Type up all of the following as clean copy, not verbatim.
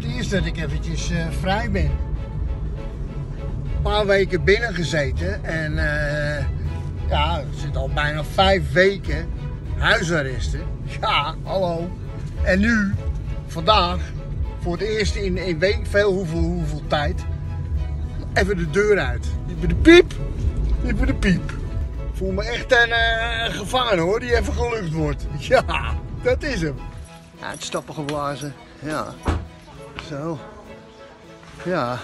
het eerst dat ik eventjes vrij ben. Een paar weken binnen gezeten en ja, er zit al bijna 5 weken huisarresten. Ja, hallo. En nu, vandaag, voor het eerst in weet ik veel hoeveel tijd, even de deur uit. Niet voor de piep, niet voor de piep. Ik voel me echt een gevangene hoor, die even gelucht wordt. Ja, dat is hem. Uitstappen geblazen, ja. Zo. Ja.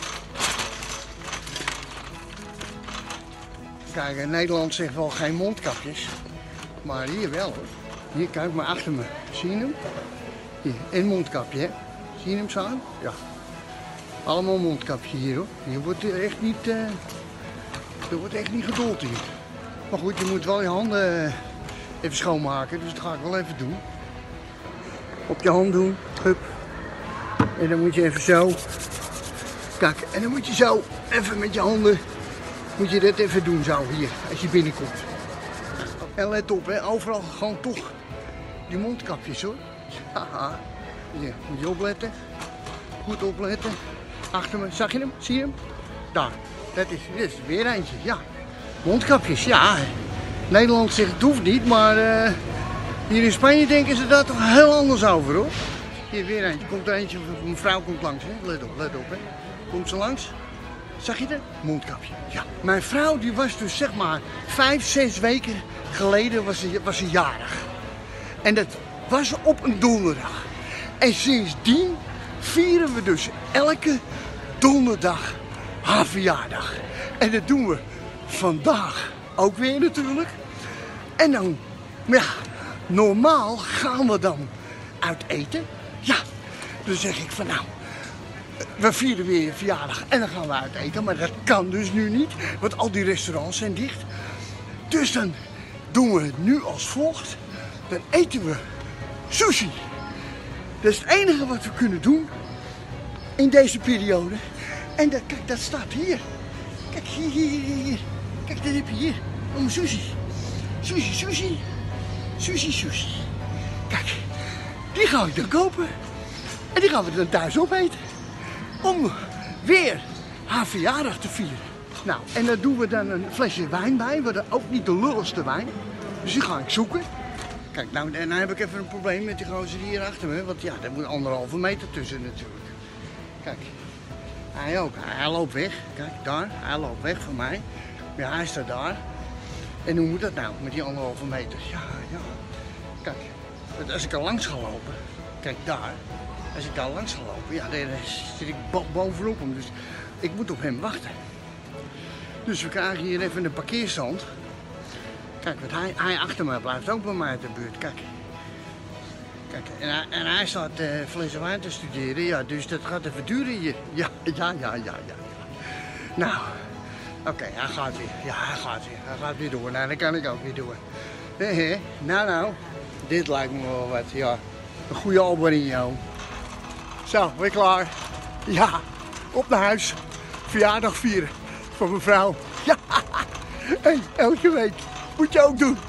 Kijk, in Nederland zegt wel geen mondkapjes. Maar hier wel hoor. Hier, kijk maar achter me. Zie je hem? Hier, een mondkapje hè. Zie je hem staan? Ja. Allemaal mondkapje hier hoor. Hier wordt echt niet, er wordt echt niet geduld hier. Maar goed, je moet wel je handen even schoonmaken. Dus dat ga ik wel even doen. Op je hand doen. Hup. En dan moet je even zo. Kijk, en dan moet je zo even met je handen. Moet je dat even doen zo hier. Als je binnenkomt. En let op hè. Overal gewoon toch die mondkapjes hoor. Ja. Hier, moet je opletten. Goed opletten. Achter me. Zag je hem? Zie je hem? Daar. Dat is weer eentje. Ja. Mondkapjes. Ja. Nederland zegt het hoeft niet. Maar hier in Spanje denken ze daar toch heel anders over hoor. Hier weer eentje. Komt er eentje. Een vrouw komt langs. Hè? Let op hè. Komt ze langs. Zag je dat? Mondkapje. Ja. Mijn vrouw die was dus zeg maar 5, 6 weken geleden was ze jarig. En dat was op een donderdag. En sindsdien vieren we dus elke donderdag haar verjaardag. En dat doen we vandaag ook weer natuurlijk. En dan, ja, normaal gaan we dan uit eten. Ja, dan zeg ik van nou, we vieren weer je verjaardag en dan gaan we uit eten. Maar dat kan dus nu niet, want al die restaurants zijn dicht. Dus dan doen we het nu als volgt. Dan eten we sushi. Dat is het enige wat we kunnen doen in deze periode. En dat, kijk, dat staat hier. Kijk, hier. Kijk, dat heb je hier. Om sushi. Sushi. Kijk, die ga ik dan kopen. En die gaan we dan thuis opeten. Om weer haar verjaardag te vieren. Nou, en daar doen we dan een flesje wijn bij. We hebben ook niet de lulligste wijn. Dus die ga ik zoeken. Kijk, nou, en dan heb ik even een probleem met die gozer hier achter me. Want ja, daar moet 1,5 meter tussen natuurlijk. Kijk, hij ook. Hij loopt weg. Kijk, daar. Hij loopt weg van mij. Ja, hij staat daar. En hoe moet dat nou met die 1,5 meter? Ja. Kijk, als ik er langs ga lopen. Kijk, daar. Als ik daar langs ga lopen, ja, dan zit ik bovenop hem. Dus ik moet op hem wachten. Dus we krijgen hier even een parkeerstand. Kijk, want hij achter me blijft ook bij mij uit de buurt. Kijk. En hij staat flessen wijn te studeren. Ja, dus dat gaat even duren hier. Ja. Nou, oké, hij gaat weer. Ja, hij gaat weer door. Nou, dan kan ik ook weer door. Nou, dit lijkt me wel wat. Ja, een goede Albarino. Zo, weer klaar. Ja, op naar huis. Verjaardag vieren van mijn vrouw. Ja, hey, elke week moet je ook doen.